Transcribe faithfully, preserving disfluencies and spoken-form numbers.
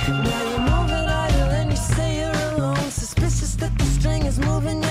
Now you're moving idle and you say you're alone. Suspicious that the string is moving.